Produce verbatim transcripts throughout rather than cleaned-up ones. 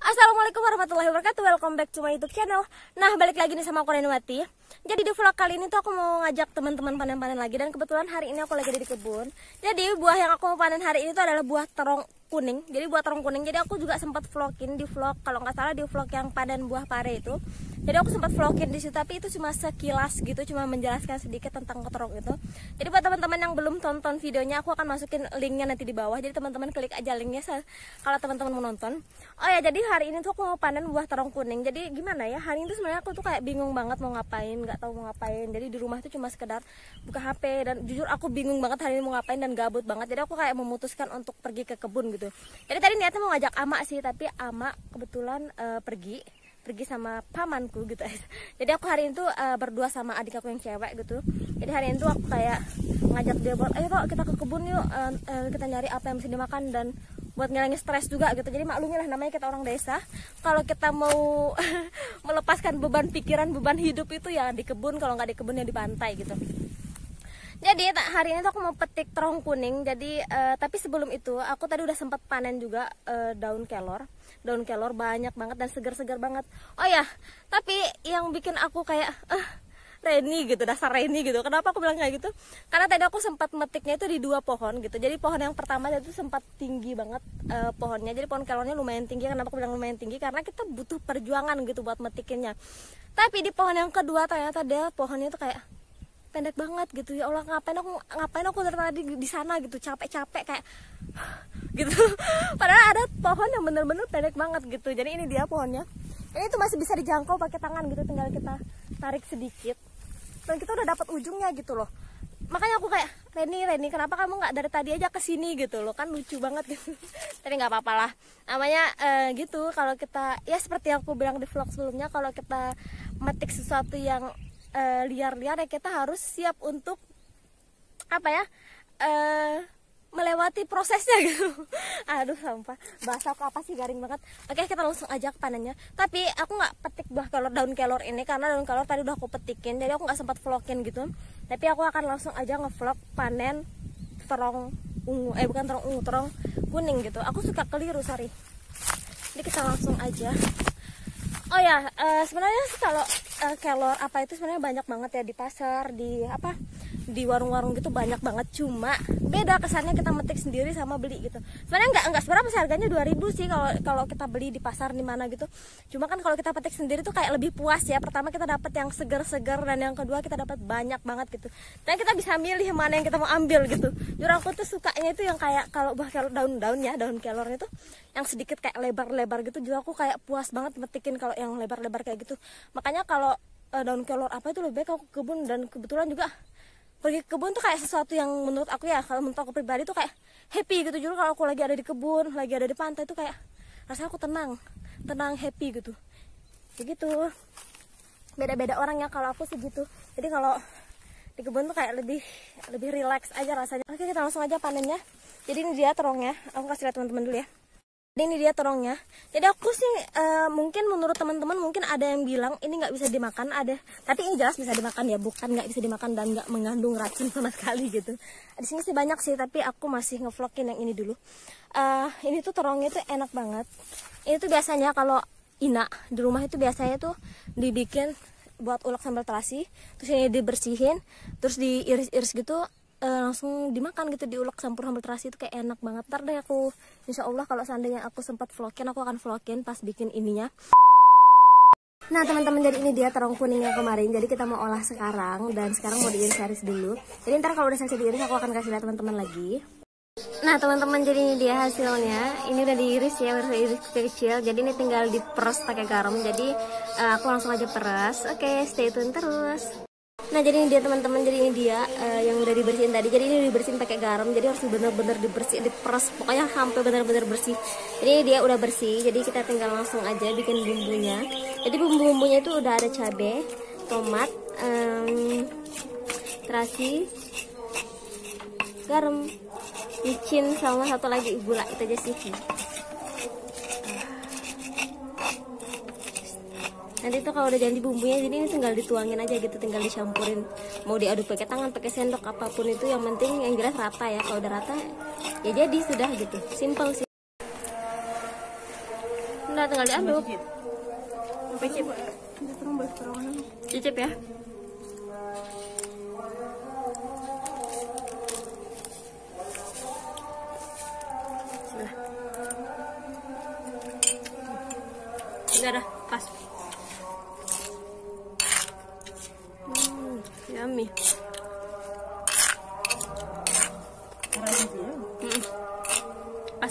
Assalamualaikum warahmatullahi wabarakatuh. Welcome back to my YouTube channel. Nah, balik lagi nih sama aku Renwati. Jadi di vlog kali ini tuh aku mau ngajak teman-teman panen-panen lagi. Dan kebetulan hari ini aku lagi di kebun. Jadi buah yang aku mau panen hari ini tuh adalah buah terong kuning. Jadi buah terong kuning. Jadi aku juga sempat vlogin di vlog, kalau nggak salah di vlog yang panen buah pare itu. Jadi aku sempat vlogin di situ, tapi itu cuma sekilas gitu, cuma menjelaskan sedikit tentang terong itu. Jadi buat teman-teman yang belum tonton videonya, aku akan masukin linknya nanti di bawah. Jadi teman-teman klik aja linknya kalau teman-teman mau nonton. Oh ya, jadi hari ini tuh aku mau panen buah terong kuning. Jadi gimana ya? Hari ini tuh sebenarnya aku tuh kayak bingung banget mau ngapain, nggak tahu mau ngapain. Jadi di rumah tuh cuma sekedar buka H P, dan jujur aku bingung banget hari ini mau ngapain dan gabut banget. Jadi aku kayak memutuskan untuk pergi ke kebun gitu. Jadi tadi niatnya mau ngajak Ama sih, tapi Ama kebetulan uh, pergi. pergi sama pamanku gitu. Jadi aku hari itu uh, berdua sama adik aku yang cewek gitu. Jadi hari itu aku kayak ngajak dia buat, ayo kok kita ke kebun yuk, uh, uh, kita nyari apa yang bisa dimakan dan buat ngilangin stres juga gitu. Jadi maklumnya lah, namanya kita orang desa, kalau kita mau melepaskan beban pikiran, beban hidup itu ya di kebun, kalau nggak di kebun ya di pantai gitu. Jadi hari ini tuh aku mau petik terong kuning. Jadi uh, tapi sebelum itu aku tadi udah sempat panen juga uh, daun kelor. Daun kelor banyak banget dan segar-segar banget. Oh ya, tapi yang bikin aku kayak eh uh, Reni gitu, dasar Reni gitu. Kenapa aku bilang kayak gitu? Karena tadi aku sempat metiknya itu di dua pohon gitu. Jadi pohon yang pertama itu sempat tinggi banget uh, pohonnya. Jadi pohon kelornya lumayan tinggi. Kenapa aku bilang lumayan tinggi? Karena kita butuh perjuangan gitu buat metikinnya. Tapi di pohon yang kedua ternyata dia pohonnya itu kayak pendek banget gitu. Ya Allah, ngapain aku ngapain aku dari tadi di sana gitu, capek-capek kayak gitu. Padahal ada pohon yang bener-bener pendek banget gitu. Jadi ini dia pohonnya. Ini tuh masih bisa dijangkau pakai tangan gitu, tinggal kita tarik sedikit dan kita udah dapat ujungnya gitu loh. Makanya aku kayak, Reni, Reni, kenapa kamu nggak dari tadi aja ke sini gitu loh, kan lucu banget gitu. Tapi nggak apa-apa lah. Namanya uh, gitu, kalau kita ya seperti yang aku bilang di vlog sebelumnya, kalau kita metik sesuatu yang liar-liar ya kita harus siap untuk apa ya, uh, melewati prosesnya gitu. Aduh sampah, bahasa aku apa sih, garing banget. Oke, kita langsung aja ke panennya. Tapi aku nggak petik buah kelor, daun kelor ini karena daun kelor tadi udah aku petikin, jadi aku nggak sempat vlogin gitu. Tapi aku akan langsung aja ngevlog panen terong ungu, eh bukan terong ungu, terong kuning gitu. Aku suka keliru, sorry. Jadi kita langsung aja. Oh ya, uh, sebenarnya sih kalau uh, kelor apa itu sebenarnya banyak banget ya di pasar, di apa, di warung-warung gitu banyak banget. Cuma beda kesannya kita metik sendiri sama beli gitu. Sebenarnya nggak nggak seberapa sih, harganya dua ribu sih kalau kalau kita beli di pasar di mana gitu. Cuma kan kalau kita petik sendiri tuh kayak lebih puas ya. Pertama kita dapat yang segar-segar, dan yang kedua kita dapat banyak banget gitu. Dan kita bisa milih mana yang kita mau ambil gitu. Jujur aku tuh sukanya itu yang kayak kalau buah kelor, daun-daun ya, daun kelor itu yang sedikit kayak lebar-lebar gitu. Juga aku kayak puas banget metikin kalau yang lebar-lebar kayak gitu. Makanya kalau uh, daun kelor apa itu lebih baik aku ke kebun. Dan kebetulan juga pergi ke kebun tuh kayak sesuatu yang menurut aku ya, kalau menurut aku pribadi tuh kayak happy gitu. Jujur kalau aku lagi ada di kebun, lagi ada di pantai tuh kayak rasanya aku tenang, tenang, happy gitu. Begitu. Beda-beda orang ya, kalau aku segitu. Jadi kalau di kebun tuh kayak lebih lebih relax aja rasanya. Oke, kita langsung aja panennya. Jadi ini dia terongnya. Aku kasih lihat teman-teman dulu ya. Ini dia terongnya. Jadi aku sih uh, mungkin menurut teman-teman mungkin ada yang bilang ini nggak bisa dimakan, ada. Tapi ini jelas bisa dimakan ya, bukan nggak bisa dimakan dan nggak mengandung racun sama sekali gitu. Di sini sih banyak sih, tapi aku masih ngevlogin yang ini dulu. Uh, ini tuh terongnya tuh enak banget. Ini tuh biasanya kalau Ina di rumah itu biasanya tuh dibikin buat ulek sambal terasi, terus ini dibersihin, terus diiris-iris gitu. Uh, langsung dimakan gitu, diulek campur sambal terasi, itu kayak enak banget. Ntar deh aku, insya Allah kalau seandainya aku sempat vlogin, aku akan vlogin pas bikin ininya. Nah teman-teman, jadi ini dia terong kuningnya kemarin. Jadi kita mau olah sekarang, dan sekarang mau diiris-iris dulu. Jadi ntar kalau udah selesai diiris, aku akan kasih lihat teman-teman lagi. Nah teman-teman, jadi ini dia hasilnya. Ini udah diiris ya, udah diiris kecil. Jadi ini tinggal diperes pakai garam. Jadi uh, aku langsung aja peres. Oke, stay tune terus. Nah jadi ini dia teman-teman, jadi ini dia uh, yang udah dibersihin tadi. Jadi ini dibersihin pakai garam, jadi harus benar-benar dibersih, diperes, pokoknya sampai benar-benar bersih. Jadi ini dia udah bersih, jadi kita tinggal langsung aja bikin bumbunya. Jadi bumbu-bumbunya itu udah ada cabai, tomat, um, terasi, garam, micin, sama satu lagi gula, itu aja sih. Nanti tuh kalau udah jadi bumbunya, jadi ini tinggal dituangin aja gitu, tinggal dicampurin. Mau diaduk pakai tangan, pakai sendok, apapun itu, yang penting yang jelas rata ya. Kalau udah rata ya jadi sudah gitu, simple sih. Udah tinggal diaduk. Cicip. Cicip ya. Sudah. Udah dah, pas. Hmm, yummy. Hmm. Pas.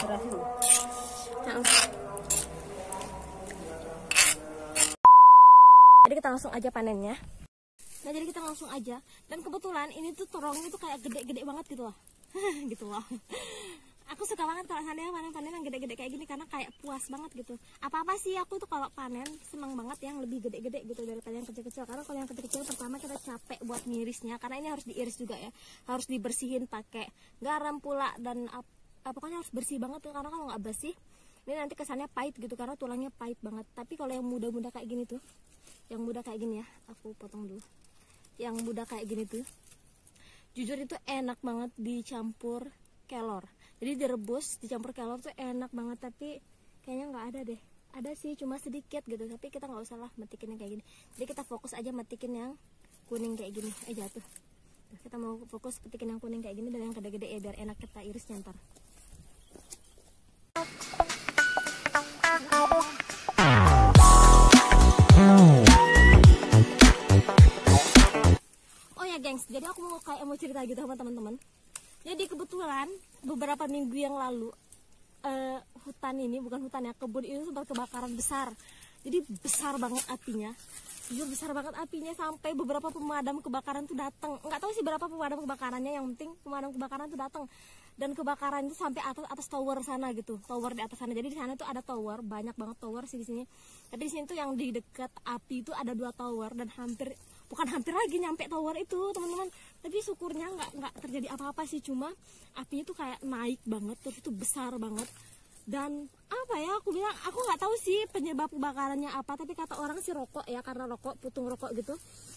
Jadi kita langsung aja panennya. Nah jadi kita langsung aja. Dan kebetulan ini tuh terongnya tuh kayak gede-gede banget gitu loh. Gitu loh. Aku suka banget kalau seandainya panen-panen yang gede-gede kayak gini karena kayak puas banget gitu. Apa-apa sih aku tuh kalau panen seneng banget yang lebih gede-gede gitu daripada yang kecil-kecil. Karena kalau yang kecil-kecil pertama kita capek buat ngirisnya karena ini harus diiris juga ya. Harus dibersihin pakai garam pula dan apa, pokoknya harus bersih banget tuh karena kalau nggak bersih ini nanti kesannya pahit gitu karena tulangnya pahit banget. Tapi kalau yang muda-muda kayak gini tuh, yang muda kayak gini ya, aku potong dulu. Yang muda kayak gini tuh, jujur itu enak banget dicampur kelor. Jadi direbus dicampur kelor tuh enak banget, tapi kayaknya nggak ada deh. Ada sih cuma sedikit gitu, tapi kita nggak usah lah metikin yang kayak gini. Jadi kita fokus aja metikin yang kuning kayak gini. Eh jatuh. Kita mau fokus metikin yang kuning kayak gini dan yang gede-gede ya biar enak kita irisnya ntar. Oh ya gengs, jadi aku mau kayak mau cerita gitu sama teman-teman. Jadi kebetulan beberapa minggu yang lalu uh, hutan ini, bukan hutan ya, kebun itu sempat kebakaran besar. Jadi besar banget apinya, jujur besar banget apinya sampai beberapa pemadam kebakaran tuh datang. Nggak tahu sih berapa pemadam kebakarannya, yang penting pemadam kebakaran tuh datang. Dan kebakaran itu sampai atas atas tower sana gitu, tower di atas sana. Jadi di sana tuh ada tower, banyak banget tower sih di sini. Tapi di sini tuh yang di dekat api itu ada dua tower dan hampir bukan hampir lagi nyampe tower itu teman-teman, tapi syukurnya nggak nggak terjadi apa-apa sih, cuma apinya tuh kayak naik banget terus itu besar banget. Dan apa ya, aku bilang aku nggak tahu sih penyebab kebakarannya apa, tapi kata orang sih rokok ya, karena rokok, putung rokok gitu,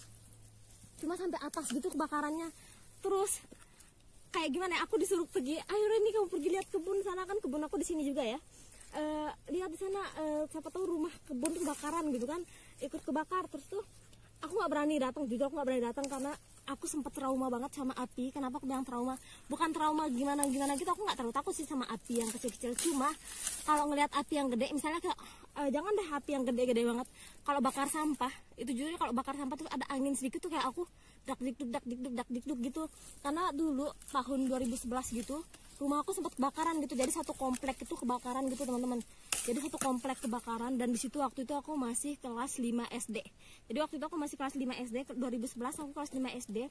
cuma sampai atas gitu kebakarannya. Terus kayak gimana ya, aku disuruh pergi, ayo Reni kamu pergi lihat kebun sana, kan kebun aku di sini juga ya. Uh, lihat di sana, uh, siapa tahu rumah kebun tuh kebakaran gitu kan, ikut kebakar. Terus tuh aku nggak berani datang, juga aku nggak berani datang karena aku sempat trauma banget sama api. Kenapa aku bilang trauma? Bukan trauma gimana gimana gitu, aku nggak terlalu takut sih sama api yang kecil-kecil. Cuma kalau ngelihat api yang gede, misalnya kayak uh, jangan deh api yang gede-gede banget. Kalau bakar sampah itu jujur kalau bakar sampah tuh ada angin sedikit tuh kayak aku dak dikduk dak dikduk dak dikduk gitu. Karena dulu tahun dua ribu sebelas gitu rumah aku sempat kebakaran gitu, jadi satu komplek itu kebakaran gitu teman-teman. Jadi satu komplek kebakaran dan di situ waktu itu aku masih kelas lima S D. Jadi waktu itu aku masih kelas lima S D, dua ribu sebelas aku kelas lima S D.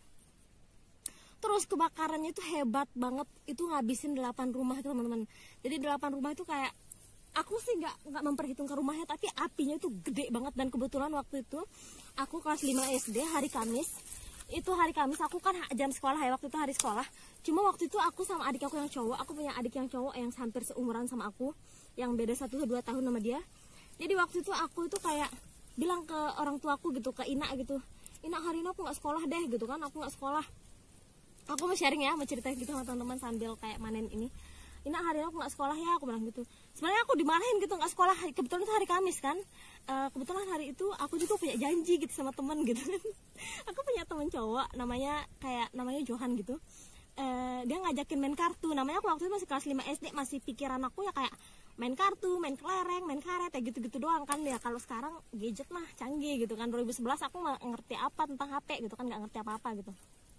Terus kebakarannya itu hebat banget, itu ngabisin delapan rumah teman-teman. Jadi delapan rumah itu kayak aku sih nggak nggak memperhitungkan rumahnya, tapi apinya itu gede banget. Dan kebetulan waktu itu aku kelas lima S D, hari Kamis. Itu hari Kamis, aku kan jam sekolah ya, waktu itu hari sekolah. Cuma waktu itu aku sama adik aku yang cowok, aku punya adik yang cowok yang hampir seumuran sama aku, yang beda satu atau dua tahun sama dia. Jadi waktu itu aku itu kayak bilang ke orang tuaku gitu, ke Ina gitu, Ina hari ini aku nggak sekolah deh gitu kan, aku nggak sekolah. Aku mau sharing ya, mau cerita gitu sama teman-teman sambil kayak manen ini. Ina hari ini aku nggak sekolah ya, aku bilang gitu. Sebenarnya aku dimarahin gitu nggak sekolah, kebetulan itu hari Kamis kan. Uh, kebetulan hari itu aku juga punya janji gitu sama temen gitu. Aku punya temen cowok namanya kayak namanya Johan gitu. Uh, dia ngajakin main kartu. Namanya aku waktu itu masih kelas lima S D, masih pikiran aku ya kayak main kartu, main kelereng, main karet ya gitu-gitu doang kan ya. Kalau sekarang gadget mah canggih gitu kan. dua ribu sebelas aku nggak ngerti apa tentang H P gitu kan, nggak ngerti apa-apa gitu.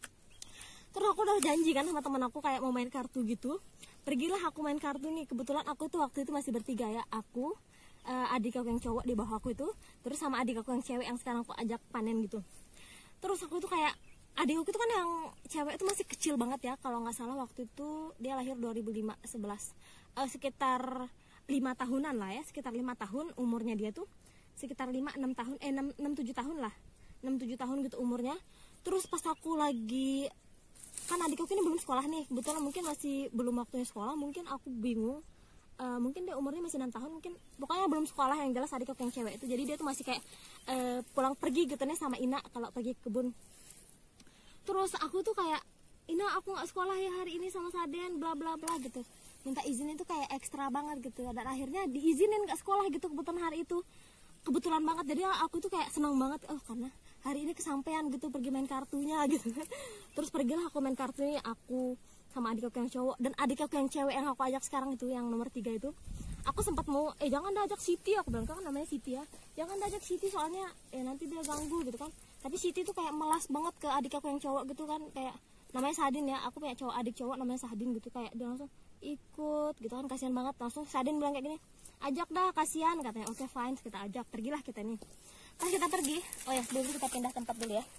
Terus aku udah janji kan sama temen aku kayak mau main kartu gitu. Pergilah aku main kartu nih. Kebetulan aku tuh waktu itu masih bertiga ya. Aku, uh, adik aku yang cowok di bawah aku itu, terus sama adik aku yang cewek yang sekarang aku ajak panen gitu. Terus aku tuh kayak, adik aku itu kan yang cewek itu masih kecil banget ya. Kalau nggak salah waktu itu dia lahir dua ribu lima, sebelas. Uh, sekitar lima tahunan lah ya. Sekitar lima tahun umurnya dia tuh. Sekitar lima, enam tahun, eh enam, tujuh tahun lah. enam, tujuh tahun gitu umurnya. Terus pas aku lagi, kan adik aku ini belum sekolah nih, kebetulan mungkin masih belum waktunya sekolah, mungkin aku bingung, uh, mungkin dia umurnya masih enam tahun, mungkin pokoknya belum sekolah, yang jelas adik aku yang cewek itu. Jadi dia tuh masih kayak uh, pulang pergi gitu nih sama Ina kalau pergi ke kebun. Terus aku tuh kayak, Ina aku nggak sekolah ya hari ini sama Saden, bla bla bla gitu. minta izin itu kayak ekstra banget gitu, dan akhirnya diizinin nggak sekolah gitu kebetulan hari itu, kebetulan banget. Jadi aku tuh kayak senang banget, oh karena hari ini kesampaian gitu pergi main kartunya gitu. Terus pergilah aku main kartunya, aku sama adik aku yang cowok dan adik aku yang cewek yang aku ajak sekarang itu, yang nomor tiga itu. Aku sempat mau, eh jangan diajak Siti, aku bilang kan namanya Siti ya, jangan diajak Siti soalnya ya nanti dia ganggu gitu kan. Tapi Siti tuh kayak melas banget ke adik aku yang cowok gitu kan, kayak namanya Sadin ya, aku punya cowok adik cowok namanya Sadin gitu, kayak dia langsung ikut gitu kan, kasihan banget. Langsung Sadin bilang kayak gini, ajak dah kasihan katanya. Oke fine, kita ajak, pergilah kita nih. Pas kita pergi, oh ya sebelum kita pindah tempat dulu ya.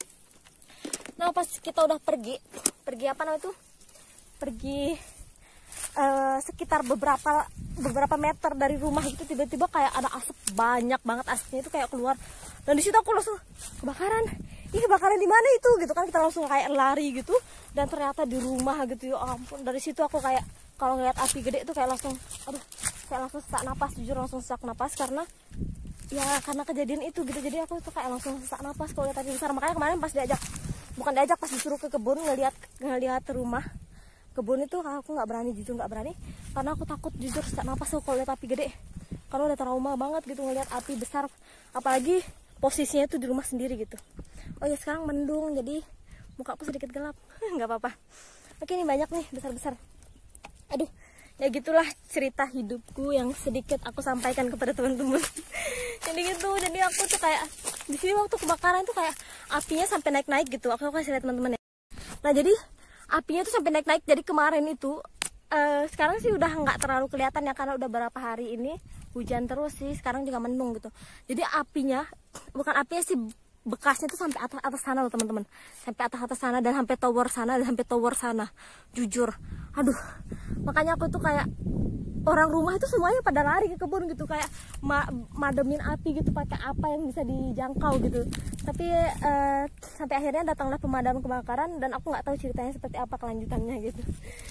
Nah pas kita udah pergi, pergi apa namanya itu, pergi uh, sekitar beberapa beberapa meter dari rumah itu, tiba-tiba kayak ada asap banyak banget, asapnya itu kayak keluar. Dan di situ aku langsung kebakaran. Ih kebakaran di mana itu gitu kan, kita langsung kayak lari gitu, dan ternyata di rumah gitu. Ya ampun, dari situ aku kayak kalau ngeliat api gede itu kayak langsung aduh, kayak langsung sesak napas, jujur langsung sesak napas karena ya karena kejadian itu gitu. Jadi aku tuh kayak langsung sesak napas kalau lihat api besar. Makanya kemarin pas diajak, bukan diajak, pas disuruh ke kebun ngeliat ngeliat rumah kebun itu, aku nggak berani, jujur nggak berani karena aku takut jujur sesak napas kalau lihat api gede, karena udah trauma banget gitu ngeliat api besar, apalagi posisinya itu di rumah sendiri gitu. Oh ya sekarang mendung jadi muka aku sedikit gelap, nggak apa-apa. Oke ini banyak nih besar-besar. Aduh ya gitulah cerita hidupku yang sedikit aku sampaikan kepada teman-teman. Jadi gitu, jadi aku tuh kayak di sini waktu kebakaran tuh kayak apinya sampai naik-naik gitu. Aku kasih lihat teman-teman ya. Nah jadi apinya tuh sampai naik-naik. Jadi kemarin itu uh, sekarang sih udah nggak terlalu kelihatan ya, karena udah berapa hari ini hujan terus sih. Sekarang juga mendung gitu. Jadi apinya, bukan apinya sih, bekasnya tuh sampai atas atas sana loh teman-teman, sampai atas atas sana dan sampai tower sana dan sampai tower sana. Jujur, aduh, makanya aku tuh kayak orang rumah itu semuanya pada lari ke kebun gitu, kayak ma mademin api gitu pakai apa yang bisa dijangkau gitu. Tapi uh, sampai akhirnya datanglah pemadam kebakaran dan aku nggak tahu ceritanya seperti apa kelanjutannya gitu.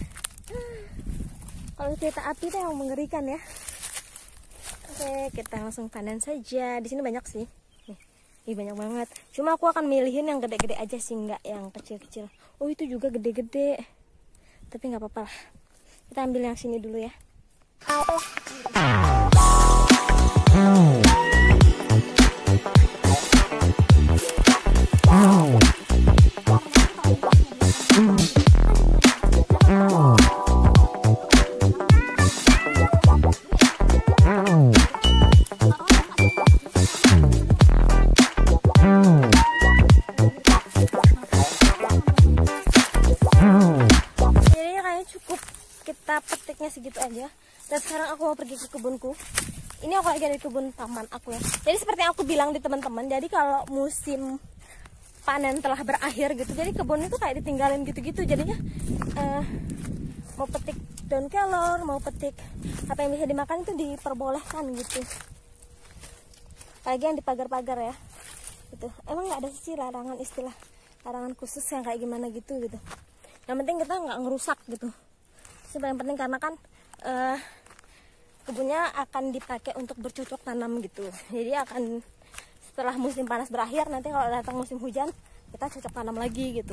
Kalau cerita api itu yang mengerikan ya. Oke, kita langsung panen saja. Di sini banyak sih. Ih banyak banget. Cuma aku akan milihin yang gede-gede aja sih, nggak yang kecil-kecil. Oh itu juga gede-gede. Tapi nggak apa-apa lah. Kita ambil yang sini dulu ya. Petiknya segitu aja. Dan sekarang aku mau pergi ke kebunku. Ini aku lagi ada di kebun taman aku ya. Jadi seperti yang aku bilang di teman-teman, jadi kalau musim panen telah berakhir gitu, jadi kebun itu kayak ditinggalin gitu-gitu. Jadinya uh, mau petik daun kelor, mau petik apa yang bisa dimakan itu diperbolehkan gitu. Apalagi yang di pagar-pagar ya gitu. Emang nggak ada sih larangan, istilah larangan khusus yang kayak gimana gitu gitu. Yang penting kita nggak ngerusak gitu. Itu paling penting, karena kan uh, kebunnya akan dipakai untuk bercocok tanam gitu. Jadi akan setelah musim panas berakhir, nanti kalau datang musim hujan kita cocok tanam lagi gitu.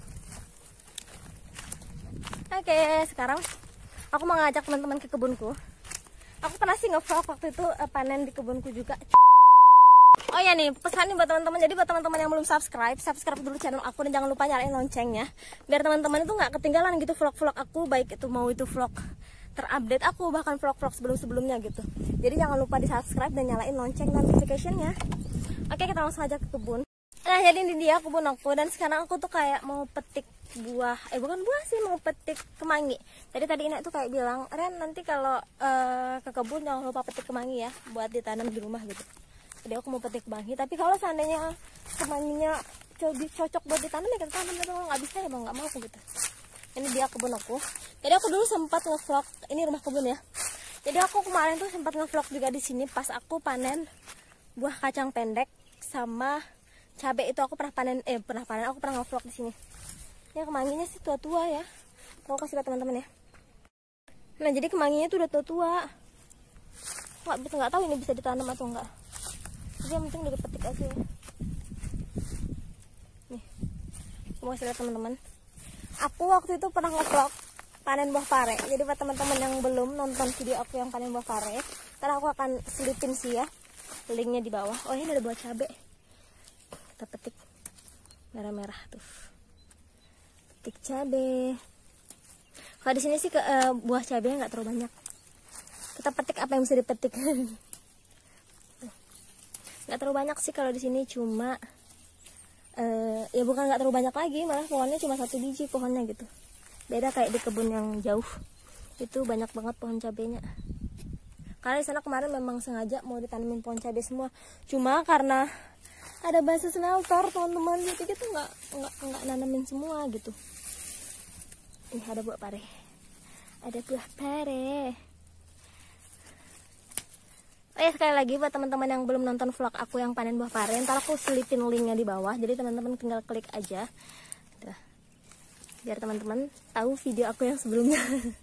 Oke, sekarang aku mau ngajak teman-teman ke kebunku. Aku pernah sih nge-vlog waktu itu uh, panen di kebunku juga. Oh ya nih, pesan nih buat teman-teman. Jadi buat teman-teman yang belum subscribe, subscribe dulu channel aku dan jangan lupa nyalain loncengnya, biar teman-teman itu nggak ketinggalan gitu vlog-vlog aku, baik itu mau itu vlog terupdate aku, bahkan vlog-vlog sebelum-sebelumnya gitu. Jadi jangan lupa di subscribe dan nyalain lonceng notification-nya. Oke, kita langsung aja ke kebun. Nah, jadi ini dia kebun aku, dan sekarang aku tuh kayak mau petik buah, eh bukan buah sih, mau petik kemangi. Jadi tadi Ina tuh kayak bilang, Ren nanti kalau uh, ke kebun jangan lupa petik kemangi ya, buat ditanam di rumah gitu. Jadi aku mau petik kemangi, tapi kalau seandainya kemanginya cocok buat ditanam ya kita tanam, tapi kalau nggak bisa ya mau nggak mau aku gitu. Ini dia kebun aku. Jadi aku dulu sempat nge-vlog, ini rumah kebun ya. Jadi aku kemarin tuh sempat nge-vlog juga di sini pas aku panen buah kacang pendek sama cabai itu. Aku pernah panen, eh pernah panen, aku pernah nge-vlog di sini. Ya kemanginya sih tua-tua ya. Aku kasih lihat teman-teman ya. Nah jadi kemanginya tuh udah tua-tua. Nggak bisa, nggak tahu ini bisa ditanam atau enggak. Jadi yang penting udah dipetik aja ya. Nih, aku mau kasih lihat teman-teman. Aku waktu itu pernah nge-vlog panen buah pare. Jadi buat teman-teman yang belum nonton video aku yang panen buah pare, ntar aku akan selipin sih ya linknya di bawah. Oh ini ada buah cabe, kita petik merah-merah tuh, petik cabe. Kalau di sini sih ke, uh, buah cabe nggak terlalu banyak. Kita petik apa yang bisa dipetik. Nggak terlalu banyak sih kalau di sini, cuma uh, ya bukan nggak terlalu banyak lagi, malah pohonnya cuma satu biji pohonnya gitu. Beda kayak di kebun yang jauh, itu banyak banget pohon cabenya. Karena di sana kemarin memang sengaja mau ditanamin pohon cabai semua, cuma karena ada basa smelter teman-teman, jadi kita nggak nggak nggak nanamin semua gitu. Ini ada buah pare, ada buah pare. Oh ya, sekali lagi buat teman-teman yang belum nonton vlog aku yang panen buah pare, ntar aku selipin linknya di bawah, jadi teman-teman tinggal klik aja tuh, biar teman-teman tahu video aku yang sebelumnya.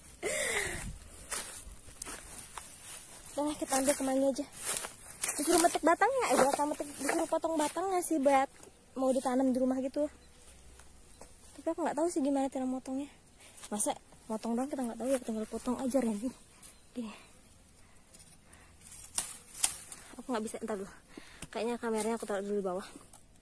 Udah kita ambil kemana aja. Disuruh metik batangnya, eh buat metik, disuruh potong batangnya sih buat mau ditanam di rumah gitu. Tapi aku nggak tahu sih gimana cara motongnya. Masa motong dong kita nggak tahu ya, tinggal potong aja Ren. Gini. Aku nggak bisa, entar dulu. Kayaknya kameranya aku taruh dulu di bawah.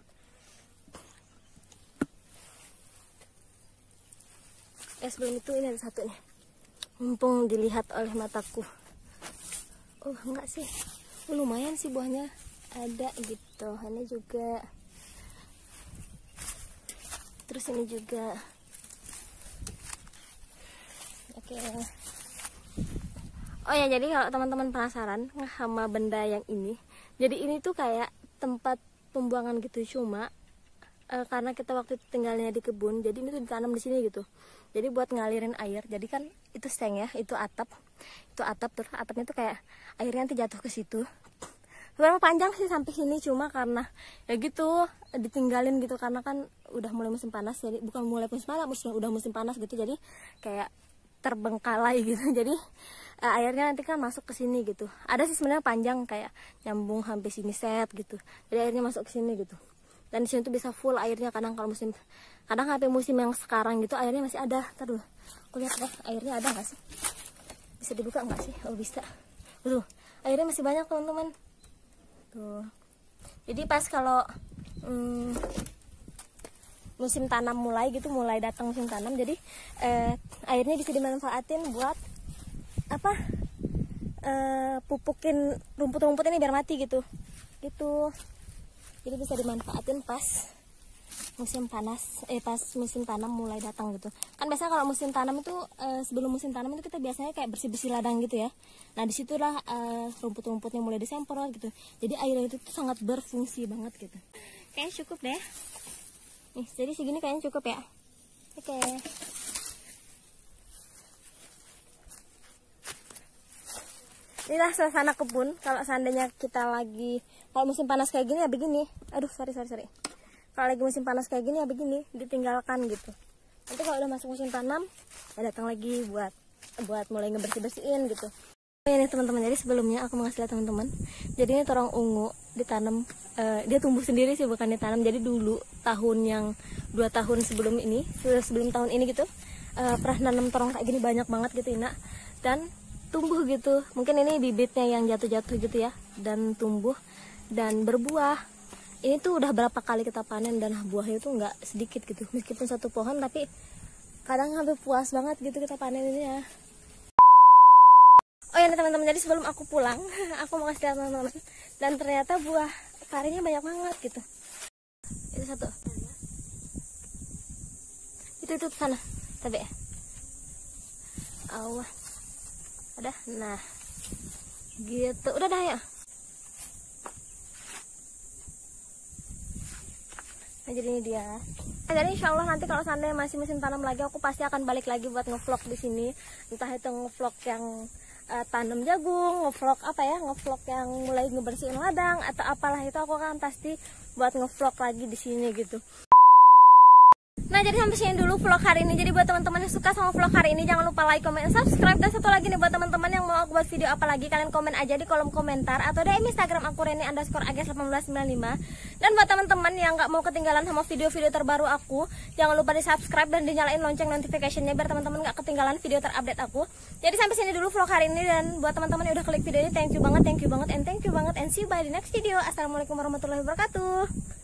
Eh sebelum itu ini ada satu nih, mumpung dilihat oleh mataku. Oh enggak sih, oh, lumayan sih buahnya ada gitu. Ini juga, terus ini juga. Oke. Oh ya, jadi kalau teman-teman penasaran sama benda yang ini, jadi ini tuh kayak tempat pembuangan gitu, cuma e, karena kita waktu itu tinggalnya di kebun, jadi ini tuh ditanam di sini gitu. Jadi buat ngalirin air, jadi kan itu seng ya, itu atap, itu atap terus atapnya tuh kayak airnya nanti jatuh ke situ. Sebenarnya panjang sih sampai sini, cuma karena ya gitu ditinggalin gitu, karena kan udah mulai musim panas, jadi bukan mulai musim panas, musim, udah musim panas gitu, jadi kayak terbengkalai gitu. Jadi uh, airnya nanti kan masuk ke sini gitu. Ada sih sebenarnya panjang kayak nyambung sampai sini set gitu. Jadi airnya masuk ke sini gitu. Dan di sini tuh bisa full airnya, kadang kalau musim, kadang sampai musim yang sekarang gitu airnya masih ada. Ntar dulu, aku lihat deh airnya ada nggak sih? Bisa dibuka nggak sih? Oh bisa. Tuh, airnya masih banyak teman-teman. Tuh. Jadi pas kalau hmm, musim tanam mulai gitu, mulai datang musim tanam, jadi eh, airnya bisa dimanfaatin buat apa? Eh, pupukin rumput-rumput ini biar mati gitu. Gitu. Jadi bisa dimanfaatin pas musim panas, eh pas musim tanam mulai datang gitu. Kan biasanya kalau musim tanam itu eh, sebelum musim tanam itu kita biasanya kayak bersih-bersih ladang gitu ya. Nah disitulah eh, rumput-rumputnya mulai disemprot gitu. Jadi air itu tuh sangat berfungsi banget gitu. Kayaknya cukup deh. Nih, jadi segini kayaknya cukup ya. Oke. Inilah suasana kebun. Kalau seandainya kita lagi, kalau musim panas kayak gini ya begini. Aduh, sorry sorry sorry. Kalau lagi musim panas kayak gini ya begini, ditinggalkan gitu. Nanti kalau udah masuk musim tanam, ya datang lagi buat buat mulai ngebersih bersihin gitu. Oh, ini teman-teman, jadi sebelumnya aku mau ngasih lihat teman-teman. Jadi ini terong ungu ditanam, uh, dia tumbuh sendiri sih, bukan ditanam. Jadi dulu tahun yang dua tahun sebelum ini, sebelum tahun ini gitu, uh, pernah nanam terong kayak gini banyak banget gitu Ina, dan tumbuh gitu. Mungkin ini bibitnya yang jatuh-jatuh gitu ya, dan tumbuh dan berbuah. Ini tuh udah berapa kali kita panen dan buahnya tuh nggak sedikit gitu, meskipun satu pohon tapi kadang hampir puas banget gitu kita panen ini ya. Oh ya teman-teman, jadi sebelum aku pulang aku mau kasih lihat teman-teman, dan ternyata buah parenya banyak banget gitu. Itu satu, itu itu sana tapi ya awas ada, nah gitu udah dah ya. Nah jadi ini dia. Nah, jadi insya Allah nanti kalau seandainya masih musim tanam lagi, aku pasti akan balik lagi buat ngevlog di sini, entah itu ngevlog yang Uh, tanam jagung, ngevlog apa ya, ngevlog yang mulai ngebersihin ladang atau apalah itu, aku akan pasti buat ngevlog lagi di sini gitu. Nah, jadi sampai sini dulu vlog hari ini. Jadi buat teman-teman yang suka sama vlog hari ini, jangan lupa like, comment, subscribe. Dan satu lagi nih buat teman-teman yang mau aku buat video apa lagi, kalian komen aja di kolom komentar atau D M Instagram aku Reni underscore ags satu delapan sembilan lima. Dan buat teman-teman yang nggak mau ketinggalan sama video-video terbaru aku, jangan lupa di subscribe dan dinyalain lonceng notificationnya biar teman-teman nggak ketinggalan video terupdate aku. Jadi sampai sini dulu vlog hari ini, dan buat teman-teman yang udah klik video ini, thank you banget, thank you banget, and thank you banget, and see you by the next video. Assalamualaikum warahmatullahi wabarakatuh.